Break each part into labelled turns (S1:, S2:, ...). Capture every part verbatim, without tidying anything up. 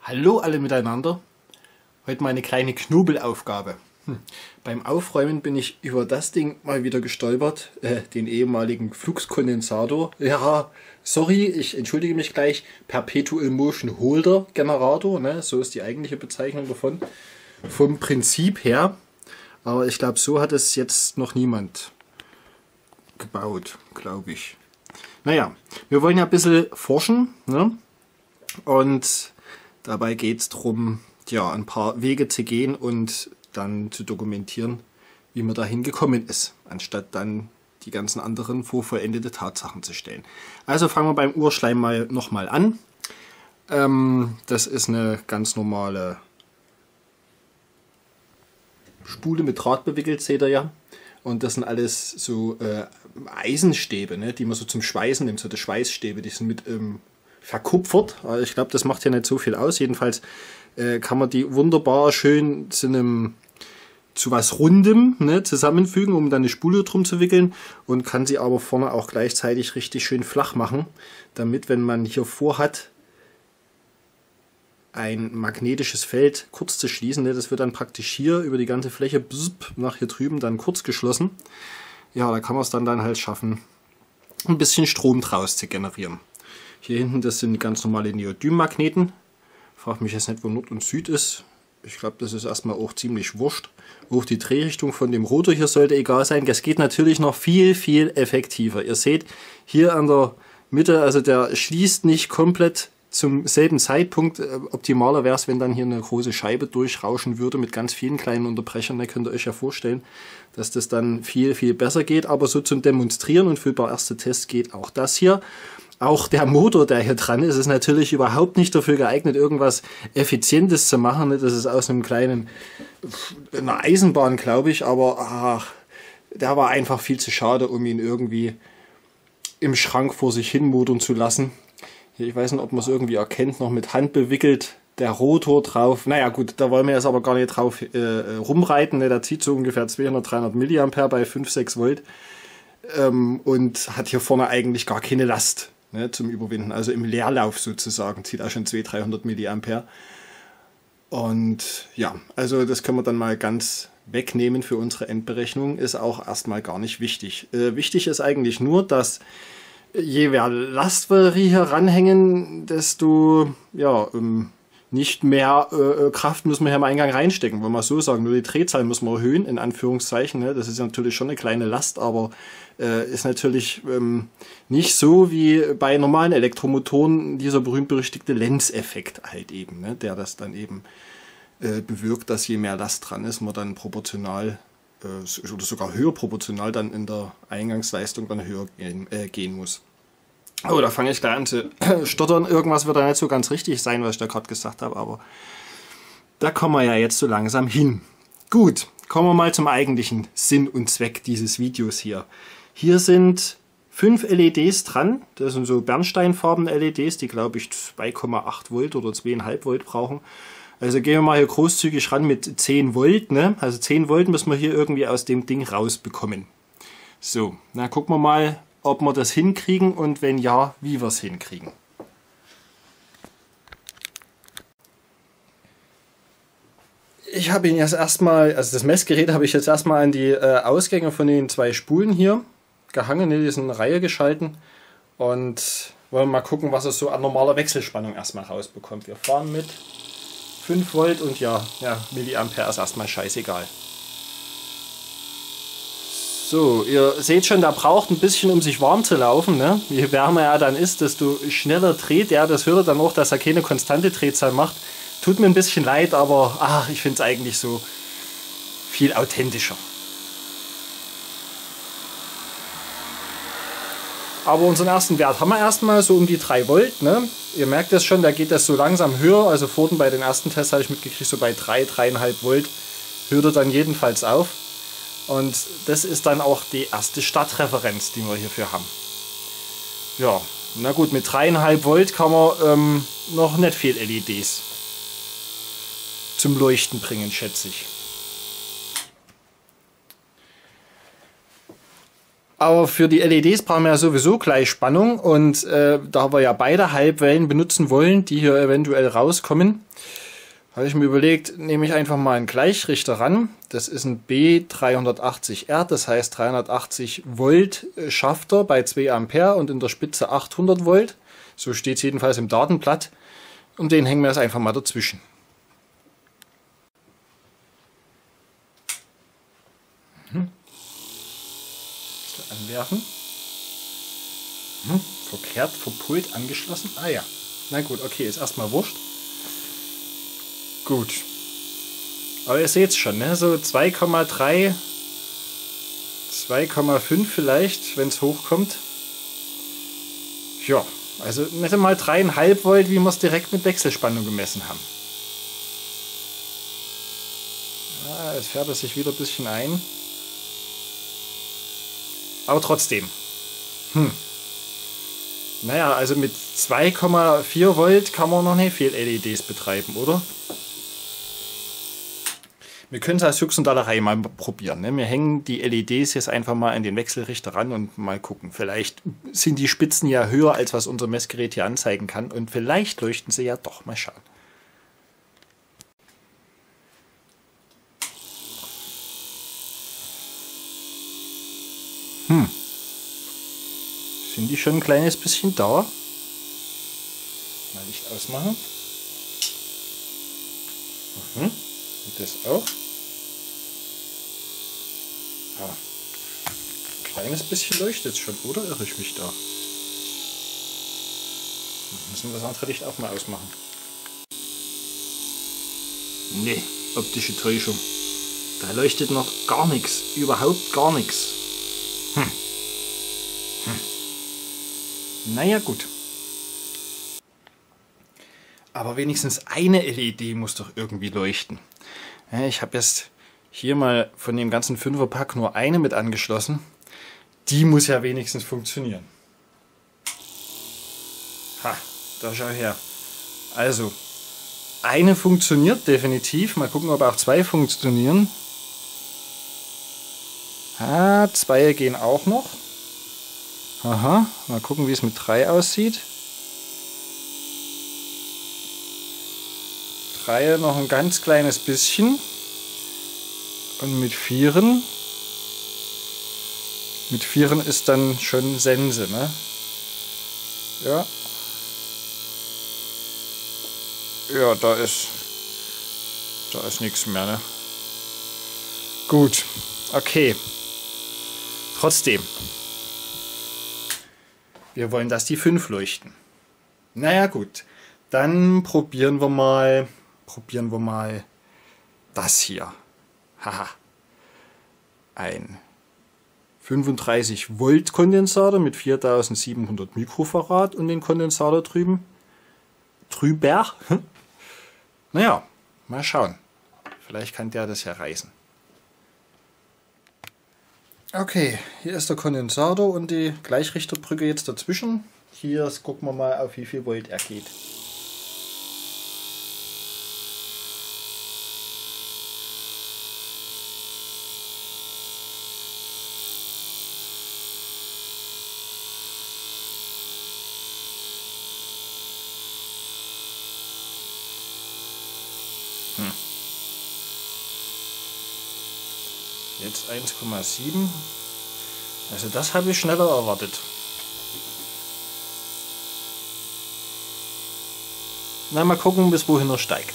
S1: Hallo alle miteinander. Heute mal eine kleine Knobelaufgabe. Hm. Beim Aufräumen bin ich über das Ding mal wieder gestolpert, äh, den ehemaligen Fluxkondensator. Ja, sorry, ich entschuldige mich gleich. Perpetual Motion Holder Generator, ne? So ist die eigentliche Bezeichnung davon. Vom Prinzip her. Aber ich glaube, so hat es jetzt noch niemand gebaut, glaube ich. Naja, wir wollen ja ein bisschen forschen, ne? Und dabei geht es darum, ja, ein paar Wege zu gehen und dann zu dokumentieren, wie man dahin gekommen ist, anstatt dann die ganzen anderen vor vollendete Tatsachen zu stellen. Also fangen wir beim Urschleim mal nochmal an. Ähm, das ist eine ganz normale Spule mit Draht bewickelt, seht ihr ja. Und das sind alles so äh, Eisenstäbe, ne, die man so zum Schweißen nimmt, so die Schweißstäbe, die sind mit ähm, verkupfert. Also ich glaube, das macht hier nicht so viel aus. Jedenfalls äh, kann man die wunderbar schön zu einem zu was Rundem, ne, zusammenfügen, um dann eine Spule drum zu wickeln, und kann sie aber vorne auch gleichzeitig richtig schön flach machen, damit, wenn man hier vorhat, ein magnetisches Feld kurz zu schließen, ne, das wird dann praktisch hier über die ganze Fläche bzp, nach hier drüben dann kurz geschlossen. Ja, da kann man es dann, dann halt schaffen, ein bisschen Strom draus zu generieren. Hier hinten, das sind ganz normale Neodym-Magneten. Frag mich jetzt nicht, wo Nord und Süd ist. Ich glaube, das ist erstmal auch ziemlich wurscht. Auch die Drehrichtung von dem Rotor hier sollte egal sein. Das geht natürlich noch viel, viel effektiver. Ihr seht hier an der Mitte, also der schließt nicht komplett zum selben Zeitpunkt. Optimaler wäre es, wenn dann hier eine große Scheibe durchrauschen würde mit ganz vielen kleinen Unterbrechern. Da könnt ihr euch ja vorstellen, dass das dann viel, viel besser geht. Aber so zum Demonstrieren und für ein paar erste Tests geht auch das hier. Auch der Motor, der hier dran ist, ist natürlich überhaupt nicht dafür geeignet, irgendwas Effizientes zu machen. Das ist aus einem kleinen, einer Eisenbahn, glaube ich, aber ach, der war einfach viel zu schade, um ihn irgendwie im Schrank vor sich hin motoren zu lassen. Ich weiß nicht, ob man es irgendwie erkennt, noch mit Hand bewickelt, der Rotor drauf. Naja gut, da wollen wir jetzt aber gar nicht drauf äh, rumreiten. Ne? Der zieht so ungefähr zweihundert, dreihundert Milliampere bei fünf, sechs Volt ähm, und hat hier vorne eigentlich gar keine Last, ne, zum Überwinden. Also im Leerlauf sozusagen zieht er schon zweihundert, dreihundert Milliampere. Und ja, also das können wir dann mal ganz wegnehmen für unsere Endberechnung. Ist auch erstmal gar nicht wichtig. Äh, wichtig ist eigentlich nur, dass je mehr Last wir hier ranhängen, desto ja, ähm, nicht mehr äh, Kraft müssen wir hier im Eingang reinstecken, wollen wir so sagen. Nur die Drehzahl müssen wir erhöhen, in Anführungszeichen. Ne? Das ist natürlich schon eine kleine Last, aber äh, ist natürlich ähm, nicht so wie bei normalen Elektromotoren dieser berühmt-berüchtigte Lenz-Effekt halt eben, ne? Der das dann eben äh, bewirkt, dass je mehr Last dran ist, man dann proportional äh, oder sogar höher proportional dann in der Eingangsleistung dann höher gehen, äh, gehen muss. Oh, da fange ich gleich an zu stottern. Irgendwas wird da nicht so ganz richtig sein, was ich da gerade gesagt habe, aber da kommen wir ja jetzt so langsam hin. Gut, kommen wir mal zum eigentlichen Sinn und Zweck dieses Videos hier. Hier sind fünf L E Ds dran. Das sind so bernsteinfarbene L E Ds, die glaube ich zwei Komma acht Volt oder zwei Komma fünf Volt brauchen. Also gehen wir mal hier großzügig ran mit zehn Volt. Ne? Also zehn Volt müssen wir hier irgendwie aus dem Ding rausbekommen. So, na gucken wir mal, ob wir das hinkriegen und wenn ja, wie wir es hinkriegen. Ich habe ihn jetzt erstmal, also das Messgerät habe ich jetzt erstmal an die äh, Ausgänge von den zwei Spulen hier gehangen, ne, die sind in Reihe geschalten, und wollen mal gucken, was es so an normaler Wechselspannung erstmal rausbekommt. Wir fahren mit fünf Volt und ja, ja, Milliampere ist erstmal scheißegal. So, ihr seht schon, der braucht ein bisschen, um sich warm zu laufen. Ne? Je wärmer er dann ist, desto schneller dreht er. Das hört ihr dann auch, dass er keine konstante Drehzahl macht. Tut mir ein bisschen leid, aber ach, ich finde es eigentlich so viel authentischer. Aber unseren ersten Wert haben wir erstmal so um die drei Volt. Ne? Ihr merkt das schon, da geht das so langsam höher. Also vorhin bei den ersten Tests habe ich mitgekriegt, so bei drei, drei Komma fünf Volt hört er dann jedenfalls auf. Und das ist dann auch die erste Startreferenz, die wir hierfür haben. Ja, na gut, mit drei Komma fünf Volt kann man ähm, noch nicht viel L E Ds zum Leuchten bringen, schätze ich. Aber für die L E Ds brauchen wir ja sowieso Gleichspannung und äh, da wir ja beide Halbwellen benutzen wollen, die hier eventuell rauskommen, habe ich mir überlegt, nehme ich einfach mal einen Gleichrichter ran. Das ist ein B dreihundertachtzig R, das heißt dreihundertachtzig Volt Schafter bei zwei Ampere und in der Spitze achthundert Volt. So steht es jedenfalls im Datenblatt. Und den hängen wir jetzt einfach mal dazwischen. Mhm. Anwerfen. Hm, verkehrt, verpult, angeschlossen. Ah ja. Na gut, okay, ist erstmal wurscht. Gut. Aber ihr seht es schon, ne? So zwei Komma drei, zwei Komma fünf vielleicht, wenn es hochkommt. Ja, also nicht einmal drei Komma fünf Volt, wie wir es direkt mit Wechselspannung gemessen haben. Ah, jetzt fährt er sich wieder ein bisschen ein. Aber trotzdem. Hm. Naja, also mit zwei Komma vier Volt kann man noch nicht viel L E Ds betreiben, oder? Wir können es als Jux und Dollerei mal probieren. Ne? Wir hängen die L E Ds jetzt einfach mal an den Wechselrichter ran und mal gucken. Vielleicht sind die Spitzen ja höher, als was unser Messgerät hier anzeigen kann. Und vielleicht leuchten sie ja doch. Mal schauen. Hm. Sind die schon ein kleines bisschen da? Mal Licht ausmachen. Mhm. Und das auch. Ja. Ein kleines bisschen leuchtet es schon, oder irre ich mich da? Müssen wir das andere Licht auch mal ausmachen. Nee, optische Täuschung. Da leuchtet noch gar nichts. Überhaupt gar nichts. Hm. Hm. Naja, gut. Aber wenigstens eine L E D muss doch irgendwie leuchten. Ich habe jetzt hier mal von dem ganzen Fünferpack nur eine mit angeschlossen. Die muss ja wenigstens funktionieren. Ha, da schau her. Also, eine funktioniert definitiv. Mal gucken, ob auch zwei funktionieren. Ah, zwei gehen auch noch. Aha, mal gucken, wie es mit drei aussieht. Drei noch ein ganz kleines bisschen. Und mit vieren. Mit vieren ist dann schon Sense, ne? Ja. Ja, da ist. Da ist nichts mehr, ne? Gut. Okay. Trotzdem. Wir wollen, dass die fünf leuchten. Naja, gut. Dann probieren wir mal. Probieren wir mal das hier. Haha. Ein fünfunddreißig Volt Kondensator mit viertausendsiebenhundert Mikrofarad und den Kondensator drüben. Drüber. Naja, mal schauen. Vielleicht kann der das ja reißen. Okay, hier ist der Kondensator und die Gleichrichterbrücke jetzt dazwischen. Hier gucken wir mal, auf wie viel Volt er geht. Hm. Jetzt eins Komma sieben. Also das habe ich schneller erwartet. Na, mal gucken, bis wohin er steigt.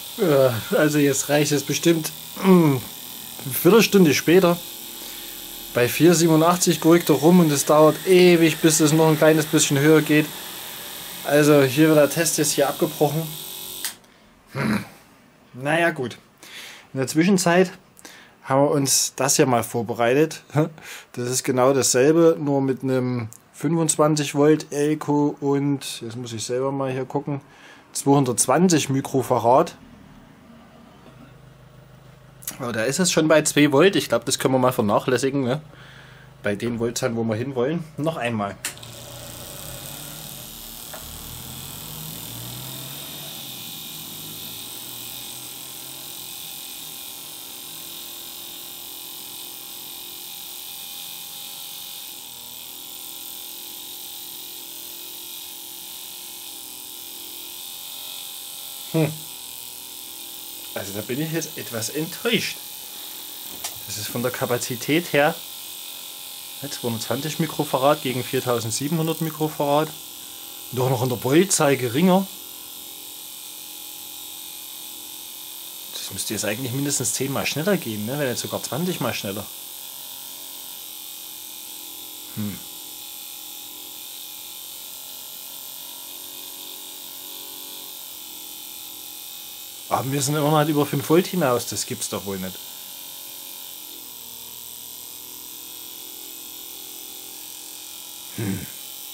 S1: Also jetzt reicht es bestimmt eine Viertelstunde später. Bei vier Komma siebenundachtzig gurkt er rum und es dauert ewig, bis es noch ein kleines bisschen höher geht. Also hier wird der Test jetzt hier abgebrochen. Hm. Naja gut. In der Zwischenzeit haben wir uns das hier mal vorbereitet. Das ist genau dasselbe, nur mit einem fünfundzwanzig Volt Elco und, jetzt muss ich selber mal hier gucken, zweihundertzwanzig Mikrofarad. Aber da ist es schon bei zwei Volt. Ich glaube, das können wir mal vernachlässigen, ne? Bei den Voltzahlen, wo wir hinwollen. Noch einmal. Hm. Also da bin ich jetzt etwas enttäuscht. Das ist von der Kapazität her zweihundertzwanzig Mikrofarad gegen viertausendsiebenhundert Mikrofarad. Und doch noch in der Voltzahl geringer. Das müsste jetzt eigentlich mindestens zehn mal schneller gehen, ne? Wenn jetzt sogar zwanzig mal schneller. Hm. Aber wir sind immer noch über fünf Volt hinaus, das gibt's doch wohl nicht. Hm.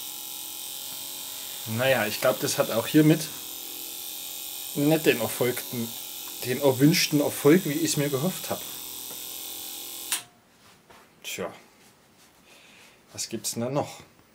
S1: Naja, ich glaube, das hat auch hiermit nicht den erfolgten, den erwünschten Erfolg, wie ich es mir gehofft habe. Tja, was gibt's denn da noch?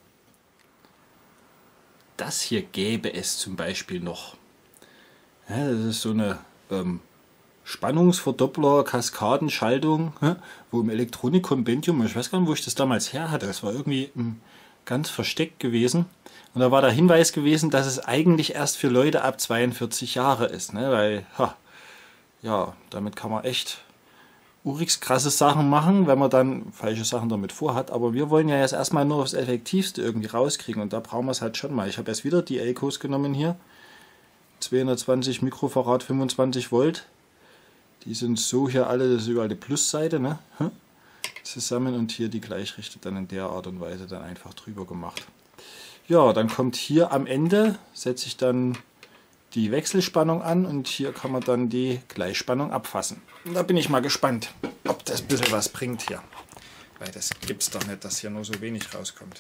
S1: Das hier gäbe es zum Beispiel noch. Ja, das ist so eine ähm, Spannungsverdoppler, Kaskadenschaltung, ja, wo im Elektronik-Kompendium, ich weiß gar nicht, wo ich das damals her hatte, das war irgendwie ähm, ganz versteckt gewesen. Und da war der Hinweis gewesen, dass es eigentlich erst für Leute ab zweiundvierzig Jahre ist, ne? Weil, ha, ja, damit kann man echt urix krasse Sachen machen, wenn man dann falsche Sachen damit vorhat. Aber wir wollen ja jetzt erstmal nur das Effektivste irgendwie rauskriegen und da brauchen wir es halt schon mal. Ich habe jetzt wieder die Elcos genommen hier. zweihundertzwanzig Mikrofarad, fünfundzwanzig Volt. Die sind so hier alle, das ist überall die Plusseite, ne? Zusammen und hier die Gleichrichter dann in der Art und Weise dann einfach drüber gemacht. Ja, dann kommt hier am Ende, setze ich dann die Wechselspannung an und hier kann man dann die Gleichspannung abfassen. Und da bin ich mal gespannt, ob das ein bisschen was bringt hier. Weil das gibt es doch nicht, dass hier nur so wenig rauskommt.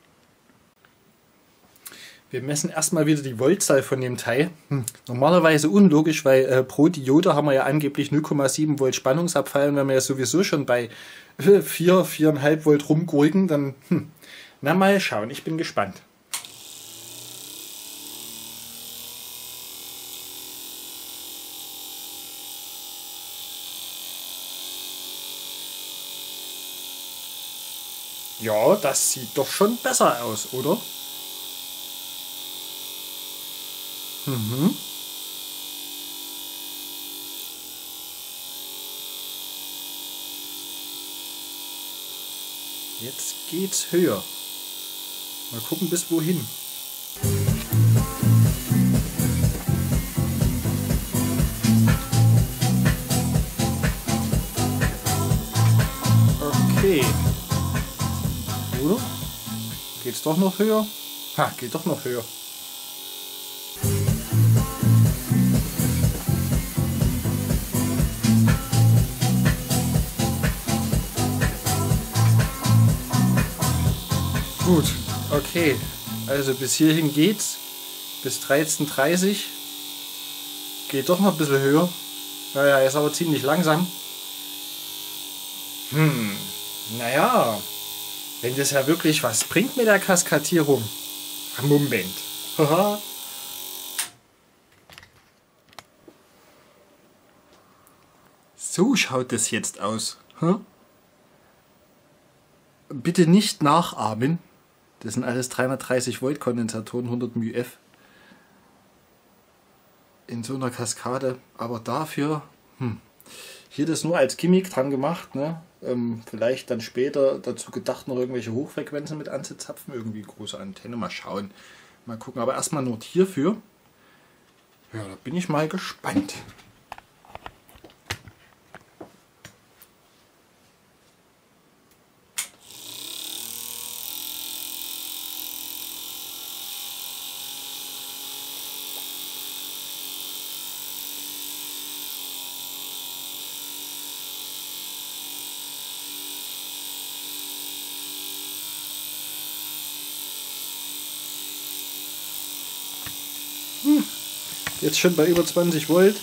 S1: Wir messen erstmal wieder die Voltzahl von dem Teil. Hm. Normalerweise unlogisch, weil äh, pro Diode haben wir ja angeblich null Komma sieben Volt Spannungsabfall. Und wenn wir ja sowieso schon bei vier, vier Komma fünf Volt rumgurken, dann hm. Na mal schauen, ich bin gespannt. Ja, das sieht doch schon besser aus, oder? Mhm. Jetzt geht's höher. Mal gucken, bis wohin. Okay. Oder? Geht's doch noch höher? Ha, geht doch noch höher. Gut, okay, also bis hierhin geht's, bis dreizehn Uhr dreißig, geht doch noch ein bisschen höher, naja, ist aber ziemlich langsam. Hm, naja, wenn das ja wirklich was bringt mit der Kaskadierung. Moment. Haha. So schaut das jetzt aus. Hm? Bitte nicht nachahmen. Das sind alles dreihundertdreißig Volt Kondensatoren, hundert μF. In so einer Kaskade. Aber dafür, hm, hier das nur als Gimmick dran gemacht. Ne? Ähm, vielleicht dann später dazu gedacht, noch irgendwelche Hochfrequenzen mit anzuzapfen. Irgendwie große Antenne. Mal schauen. Mal gucken. Aber erstmal nur hierfür. Ja, da bin ich mal gespannt. Jetzt schon bei über zwanzig Volt.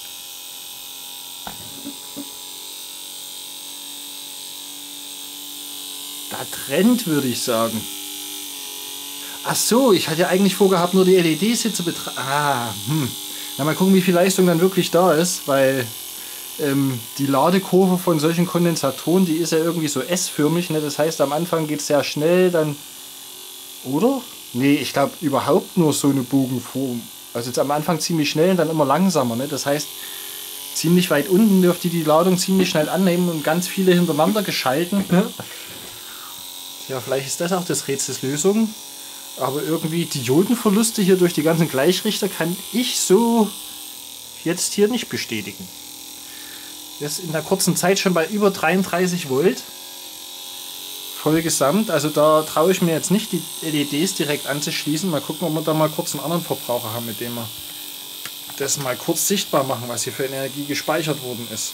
S1: Da trennt, würde ich sagen. Ach so, ich hatte ja eigentlich vorgehabt, nur die L E Ds hier zu betrachten. Ah, hm. Na, mal gucken, wie viel Leistung dann wirklich da ist, weil ähm, die Ladekurve von solchen Kondensatoren, die ist ja irgendwie so S-förmig. Ne? Das heißt, am Anfang geht es sehr schnell, dann... Oder? Nee, ich glaube überhaupt nur so eine Bogenform. Also jetzt am Anfang ziemlich schnell und dann immer langsamer. Ne? Das heißt, ziemlich weit unten dürfte die Ladung ziemlich schnell annehmen und ganz viele hintereinander geschalten. Ne? Ja, vielleicht ist das auch das Rätsels Lösung. Aber irgendwie Diodenverluste hier durch die ganzen Gleichrichter kann ich so jetzt hier nicht bestätigen. Jetzt in der kurzen Zeit schon bei über dreiunddreißig Volt. Voll gesamt. Also da traue ich mir jetzt nicht, die L E Ds direkt anzuschließen. Mal gucken, ob wir da mal kurz einen anderen Verbraucher haben, mit dem wir das mal kurz sichtbar machen, was hier für Energie gespeichert worden ist.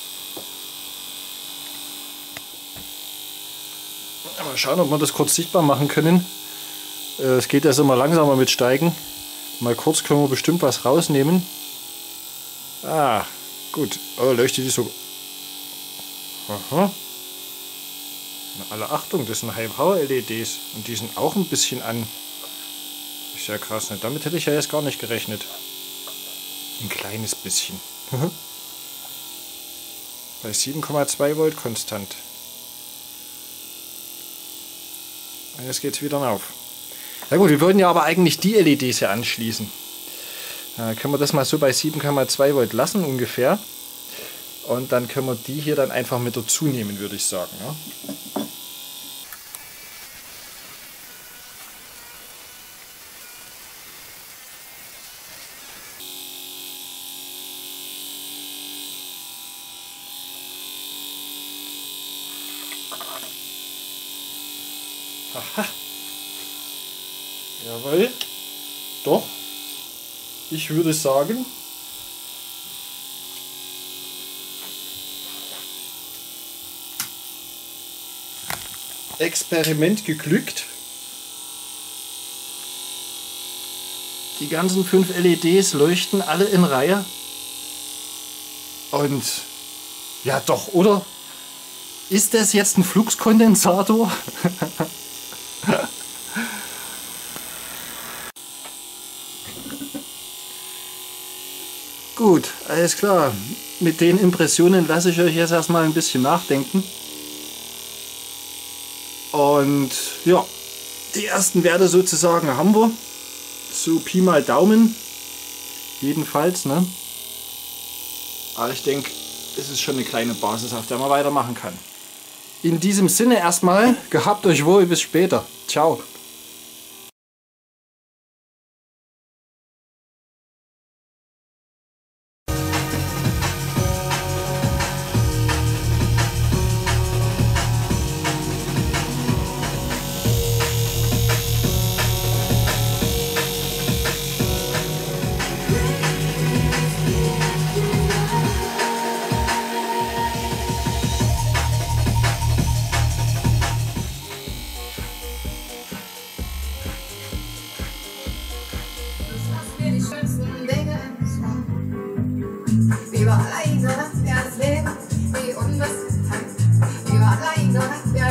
S1: Mal schauen, ob wir das kurz sichtbar machen können. Es geht erst immer langsamer mit Steigen. Mal kurz können wir bestimmt was rausnehmen. Ah, gut. Oh, leuchtet die so. Aha. Na, alle Achtung, das sind High-Power-L E Ds. Und die sind auch ein bisschen an. Ist ja krass, ne? Damit hätte ich ja jetzt gar nicht gerechnet. Ein kleines bisschen. Bei sieben Komma zwei Volt konstant. Jetzt geht es wieder auf. Na gut, wir würden ja aber eigentlich die L E Ds hier anschließen. Dann können wir das mal so bei sieben Komma zwei Volt lassen ungefähr. Und dann können wir die hier dann einfach mit dazu nehmen, würde ich sagen. Ja. Aha. Jawohl. Doch. Ich würde sagen, Experiment geglückt. Die ganzen fünf L E Ds leuchten alle in Reihe. Und ja doch, oder? Ist das jetzt ein Fluxkondensator? Gut, alles klar. Mit den Impressionen lasse ich euch jetzt erstmal ein bisschen nachdenken. Und ja, die ersten Werte sozusagen haben wir. So Pi mal Daumen. Jedenfalls, ne? Aber ich denke, es ist schon eine kleine Basis, auf der man weitermachen kann. In diesem Sinne erstmal, gehabt euch wohl, bis später. Ciao.
S2: Überall ein, so das Leben, wie unbestimmt. Überall ein, so das